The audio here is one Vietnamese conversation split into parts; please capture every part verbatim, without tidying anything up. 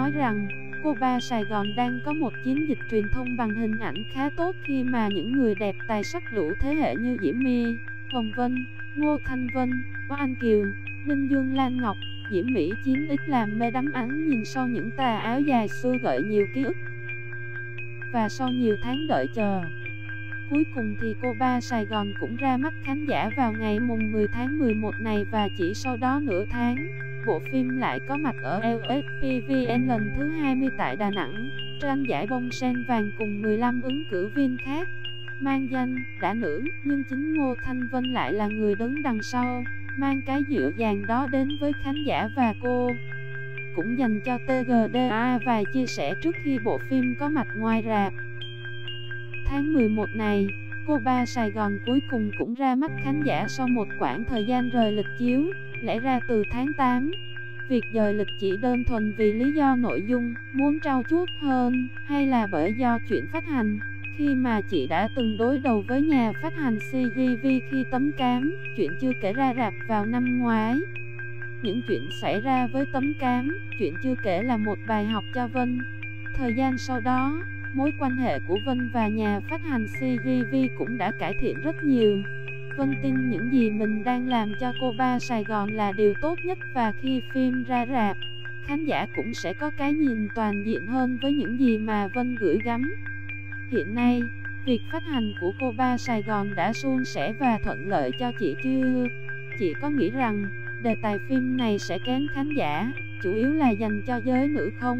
nói rằng Cô Ba Sài Gòn đang có một chiến dịch truyền thông bằng hình ảnh khá tốt khi mà những người đẹp tài sắc lũ thế hệ như Diễm My, Hồng Vân, Ngô Thanh Vân, Oanh Kiều, Đinh Dương Lan Ngọc, Diễm Mỹ chín x làm mê đắm ánh nhìn sau những tà áo dài xưa gợi nhiều ký ức. Và sau nhiều tháng đợi chờ, cuối cùng thì Cô Ba Sài Gòn cũng ra mắt khán giả vào ngày mùng mười tháng mười một này, và chỉ sau đó nửa tháng, bộ phim lại có mặt ở lờ ét pê vê en lần thứ hai mươi tại Đà Nẵng, tranh giải bông sen vàng cùng mười lăm ứng cử viên khác, mang danh đã nữ, nhưng chính Ngô Thanh Vân lại là người đứng đằng sau, mang cái dịu dàng đó đến với khán giả, và cô cũng dành cho tê giê đê a vài chia sẻ trước khi bộ phim có mặt ngoài rạp. Tháng mười một này, Cô Ba Sài Gòn cuối cùng cũng ra mắt khán giả sau một quãng thời gian rời lịch chiếu. Lẽ ra từ tháng tám, việc dời lịch chỉ đơn thuần vì lý do nội dung, muốn trau chuốt hơn, hay là bởi do chuyện phát hành, khi mà chị đã từng đối đầu với nhà phát hành xê giê vê khi Tấm Cám, chuyện chưa kể ra rạp vào năm ngoái. Những chuyện xảy ra với Tấm Cám, chuyện chưa kể là một bài học cho Vân. Thời gian sau đó, mối quan hệ của Vân và nhà phát hành xê giê vê cũng đã cải thiện rất nhiều. Vân tin những gì mình đang làm cho Cô Ba Sài Gòn là điều tốt nhất, và khi phim ra rạp, khán giả cũng sẽ có cái nhìn toàn diện hơn với những gì mà Vân gửi gắm. Hiện nay, việc phát hành của Cô Ba Sài Gòn đã suôn sẻ và thuận lợi cho chị chưa? Chị có nghĩ rằng đề tài phim này sẽ kén khán giả, chủ yếu là dành cho giới nữ không?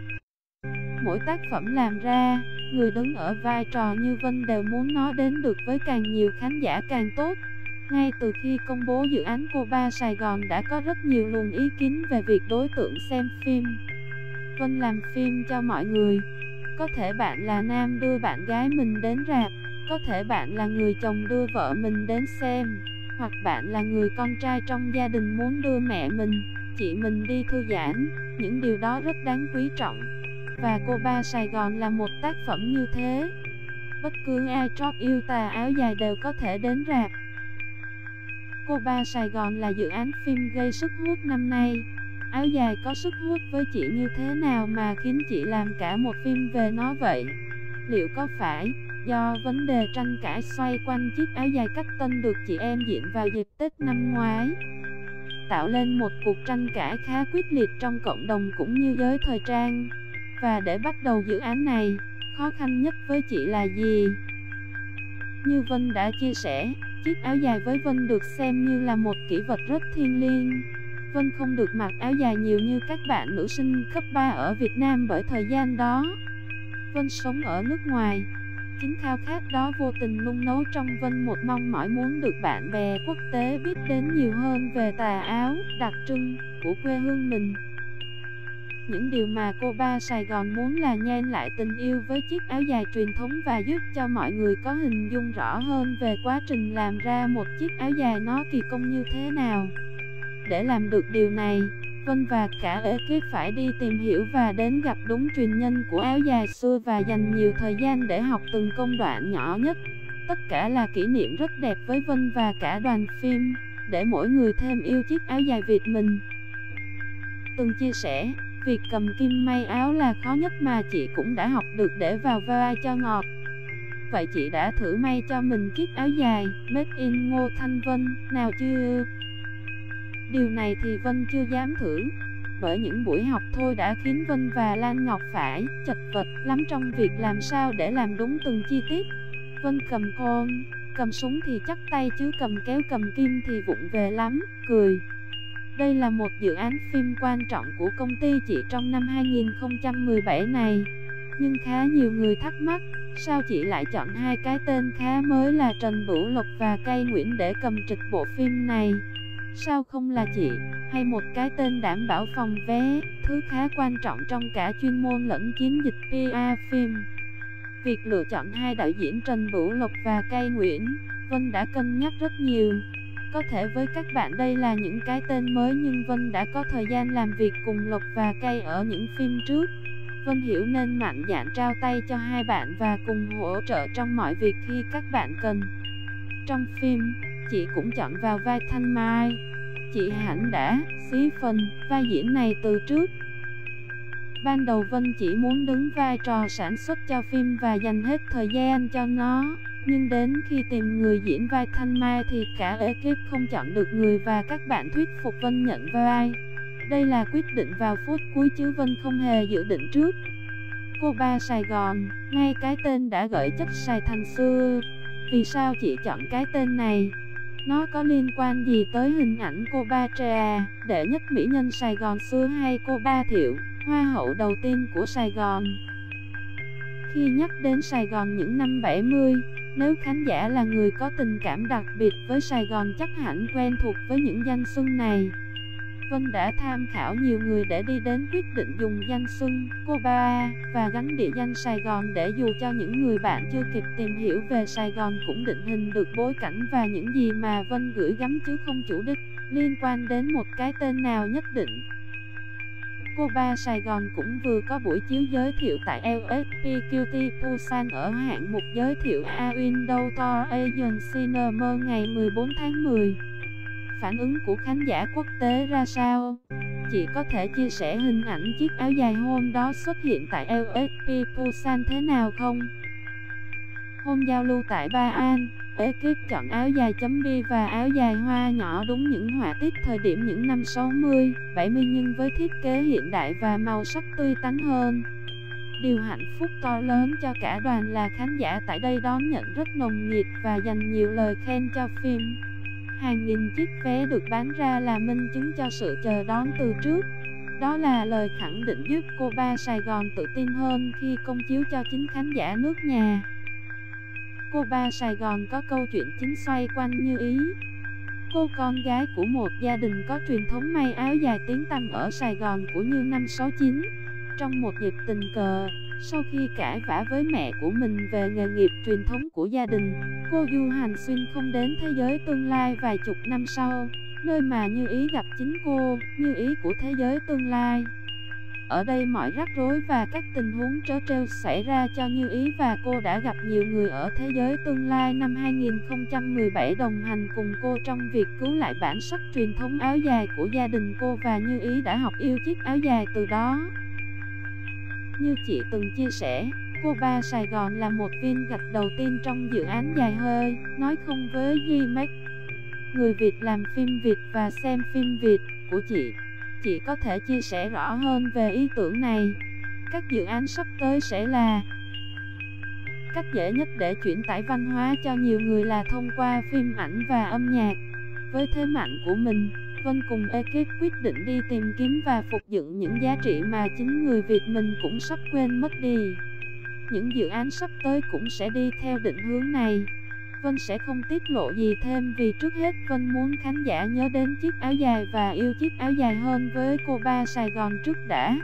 Mỗi tác phẩm làm ra, người đứng ở vai trò như Vân đều muốn nó đến được với càng nhiều khán giả càng tốt. Ngay từ khi công bố dự án Cô Ba Sài Gòn đã có rất nhiều luồng ý kiến về việc đối tượng xem phim. Vân làm phim cho mọi người. Có thể bạn là nam đưa bạn gái mình đến rạp, có thể bạn là người chồng đưa vợ mình đến xem, hoặc bạn là người con trai trong gia đình muốn đưa mẹ mình, chị mình đi thư giãn. Những điều đó rất đáng quý trọng. Và Cô Ba Sài Gòn là một tác phẩm như thế. Bất cứ ai trót yêu tà áo dài đều có thể đến rạp. Cô Ba Sài Gòn là dự án phim gây sức hút năm nay. Áo dài có sức hút với chị như thế nào mà khiến chị làm cả một phim về nó vậy? Liệu có phải do vấn đề tranh cãi xoay quanh chiếc áo dài cách tân được chị em diện vào dịp Tết năm ngoái, tạo lên một cuộc tranh cãi khá quyết liệt trong cộng đồng cũng như giới thời trang? Và để bắt đầu dự án này, khó khăn nhất với chị là gì? Như Vân đã chia sẻ, chiếc áo dài với Vân được xem như là một kỷ vật rất thiêng liêng. Vân không được mặc áo dài nhiều như các bạn nữ sinh cấp ba ở Việt Nam bởi thời gian đó Vân sống ở nước ngoài. Chính khao khát đó vô tình nung nấu trong Vân một mong mỏi muốn được bạn bè quốc tế biết đến nhiều hơn về tà áo đặc trưng của quê hương mình. Những điều mà Cô Ba Sài Gòn muốn là nhen lại tình yêu với chiếc áo dài truyền thống và giúp cho mọi người có hình dung rõ hơn về quá trình làm ra một chiếc áo dài nó kỳ công như thế nào. Để làm được điều này, Vân và cả ekip phải đi tìm hiểu và đến gặp đúng truyền nhân của áo dài xưa và dành nhiều thời gian để học từng công đoạn nhỏ nhất. Tất cả là kỷ niệm rất đẹp với Vân và cả đoàn phim, để mỗi người thêm yêu chiếc áo dài Việt mình. Từng chia sẻ, việc cầm kim may áo là khó nhất mà chị cũng đã học được để vào vai cho ngọt. Vậy chị đã thử may cho mình chiếc áo dài Made in Ngô Thanh Vân nào chưa? Điều này thì Vân chưa dám thử, bởi những buổi học thôi đã khiến Vân và Lan Ngọc phải chật vật lắm trong việc làm sao để làm đúng từng chi tiết. Vân cầm côn, cầm súng thì chắc tay chứ cầm kéo cầm kim thì vụng về lắm, cười. Đây là một dự án phim quan trọng của công ty chị trong năm hai nghìn không trăm mười bảy này. Nhưng khá nhiều người thắc mắc, sao chị lại chọn hai cái tên khá mới là Trần Bửu Lộc và Cây Nguyễn để cầm trịch bộ phim này? Sao không là chị, hay một cái tên đảm bảo phòng vé, thứ khá quan trọng trong cả chuyên môn lẫn chiến dịch pê e phim? Việc lựa chọn hai đạo diễn Trần Bửu Lộc và Cây Nguyễn, Vân đã cân nhắc rất nhiều. Có thể với các bạn đây là những cái tên mới, nhưng Vân đã có thời gian làm việc cùng Lộc và Cây ở những phim trước. Vân hiểu nên mạnh dạn trao tay cho hai bạn và cùng hỗ trợ trong mọi việc khi các bạn cần. Trong phim, chị cũng chọn vào vai Thanh Mai. Chị hẳn đã xí phần vai diễn này từ trước. Ban đầu Vân chỉ muốn đứng vai trò sản xuất cho phim và dành hết thời gian cho nó. Nhưng đến khi tìm người diễn vai Thanh Mai thì cả ekip không chọn được người và các bạn thuyết phục Vân nhận vai. Đây là quyết định vào phút cuối chứ Vân không hề dự định trước. Cô ba Sài Gòn, ngay cái tên đã gợi chất Sài Thành xưa. Vì sao chị chọn cái tên này? Nó có liên quan gì tới hình ảnh cô ba Trà, đệ nhất mỹ nhân Sài Gòn xưa hay cô ba Thiệu, hoa hậu đầu tiên của Sài Gòn? Khi nhắc đến Sài Gòn những năm bảy mươi, nếu khán giả là người có tình cảm đặc biệt với Sài Gòn chắc hẳn quen thuộc với những danh xưng này. Vân đã tham khảo nhiều người để đi đến quyết định dùng danh xưng cô ba và gắn địa danh Sài Gòn để dù cho những người bạn chưa kịp tìm hiểu về Sài Gòn cũng định hình được bối cảnh và những gì mà Vân gửi gắm chứ không chủ đích liên quan đến một cái tên nào nhất định. Cô ba Sài Gòn cũng vừa có buổi chiếu giới thiệu tại lờ ét pê Cutie Busan ở hạng mục giới thiệu A Window to Asian Cinema ngày mười bốn tháng mười. Phản ứng của khán giả quốc tế ra sao? Chị có thể chia sẻ hình ảnh chiếc áo dài hôm đó xuất hiện tại lờ ét pê Busan thế nào không? Hôm giao lưu tại Ba An, ekip chọn áo dài chấm bi và áo dài hoa nhỏ đúng những họa tiết thời điểm những năm sáu mươi, bảy mươi nhưng với thiết kế hiện đại và màu sắc tươi tắn hơn. Điều hạnh phúc to lớn cho cả đoàn là khán giả tại đây đón nhận rất nồng nhiệt và dành nhiều lời khen cho phim. Hàng nghìn chiếc vé được bán ra là minh chứng cho sự chờ đón từ trước. Đó là lời khẳng định giúp cô ba Sài Gòn tự tin hơn khi công chiếu cho chính khán giả nước nhà. Cô ba Sài Gòn có câu chuyện chính xoay quanh Như Ý. Cô con gái của một gia đình có truyền thống may áo dài tiếng tăm ở Sài Gòn của Như năm sáu chín. Trong một dịp tình cờ, sau khi cãi vã với mẹ của mình về nghề nghiệp truyền thống của gia đình, cô du hành xuyên không đến thế giới tương lai vài chục năm sau, nơi mà Như Ý gặp chính cô, Như Ý của thế giới tương lai. Ở đây mọi rắc rối và các tình huống trớ trêu xảy ra cho Như Ý và cô đã gặp nhiều người ở thế giới tương lai năm hai nghìn không trăm mười bảy đồng hành cùng cô trong việc cứu lại bản sắc truyền thống áo dài của gia đình cô và Như Ý đã học yêu chiếc áo dài từ đó. Như chị từng chia sẻ, cô ba Sài Gòn là một viên gạch đầu tiên trong dự án dài hơi, nói không với G-Max. Người Việt làm phim Việt và xem phim Việt của chị. Chị có thể chia sẻ rõ hơn về ý tưởng này. Các dự án sắp tới sẽ là cách dễ nhất để chuyển tải văn hóa cho nhiều người là thông qua phim ảnh và âm nhạc. Với thế mạnh của mình, Vân cùng ekip quyết định đi tìm kiếm và phục dựng những giá trị mà chính người Việt mình cũng sắp quên mất đi. Những dự án sắp tới cũng sẽ đi theo định hướng này. Vân sẽ không tiết lộ gì thêm vì trước hết Vân muốn khán giả nhớ đến chiếc áo dài và yêu chiếc áo dài hơn với cô ba Sài Gòn trước đã.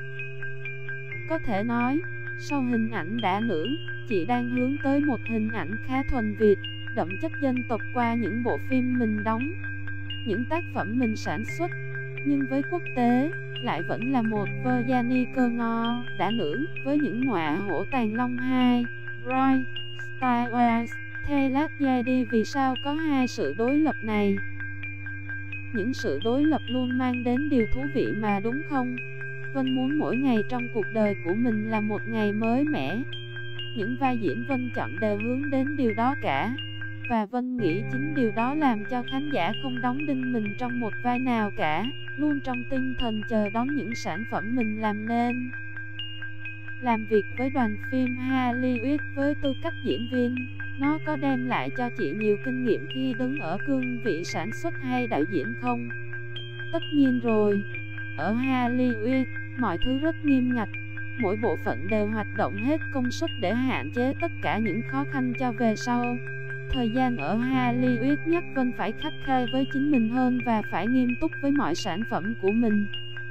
Có thể nói, sau hình ảnh đã nữ, chị đang hướng tới một hình ảnh khá thuần Việt, đậm chất dân tộc qua những bộ phim mình đóng, những tác phẩm mình sản xuất. Nhưng với quốc tế, lại vẫn là một Virginie cơ ngo, đã nữ, với những ngọa hổ Tàng Long hai, Roy, Star Wars, Taylor Jedi. Vì sao có hai sự đối lập này? Những sự đối lập luôn mang đến điều thú vị mà đúng không? Vân muốn mỗi ngày trong cuộc đời của mình là một ngày mới mẻ. Những vai diễn Vân chọn đều hướng đến điều đó cả. Và Vân nghĩ chính điều đó làm cho khán giả không đóng đinh mình trong một vai nào cả, luôn trong tinh thần chờ đón những sản phẩm mình làm nên. Làm việc với đoàn phim Hollywood với tư cách diễn viên, nó có đem lại cho chị nhiều kinh nghiệm khi đứng ở cương vị sản xuất hay đạo diễn không? Tất nhiên rồi. Ở Hollywood, mọi thứ rất nghiêm ngặt. Mỗi bộ phận đều hoạt động hết công suất để hạn chế tất cả những khó khăn cho về sau. Thời gian ở Hollywood nhắc Vân phải khắt khe với chính mình hơn và phải nghiêm túc với mọi sản phẩm của mình.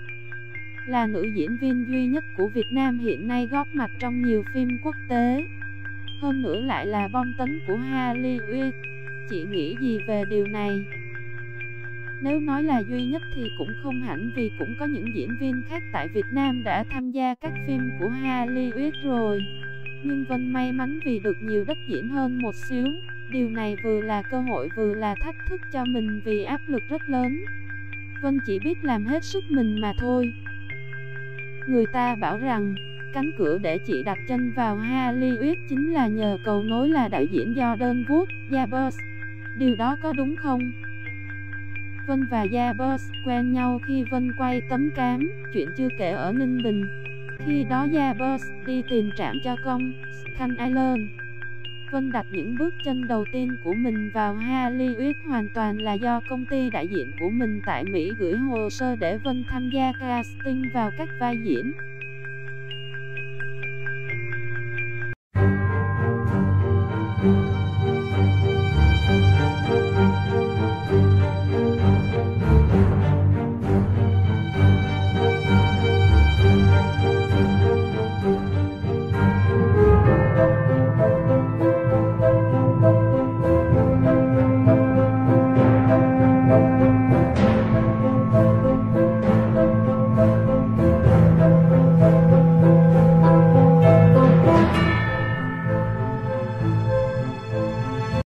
Là nữ diễn viên duy nhất của Việt Nam hiện nay góp mặt trong nhiều phim quốc tế, hơn nữa lại là bom tấn của Hollywood. Chị nghĩ gì về điều này? Nếu nói là duy nhất thì cũng không hẳn, vì cũng có những diễn viên khác tại Việt Nam đã tham gia các phim của Hollywood rồi. Nhưng Vân may mắn vì được nhiều đất diễn hơn một xíu. Điều này vừa là cơ hội vừa là thách thức cho mình vì áp lực rất lớn. Vân chỉ biết làm hết sức mình mà thôi. Người ta bảo rằng, cánh cửa để chị đặt chân vào Hollywood chính là nhờ cầu nối là đạo diễn Jordan Wood Jabers. Điều đó có đúng không? Vân và Jabers quen nhau khi Vân quay Tấm Cám, chuyện chưa kể ở Ninh Bình. Khi đó Jabers đi tìm trạm cho công, Scan Island. Vân đặt những bước chân đầu tiên của mình vào Hollywood hoàn toàn là do công ty đại diện của mình tại Mỹ gửi hồ sơ để Vân tham gia casting vào các vai diễn.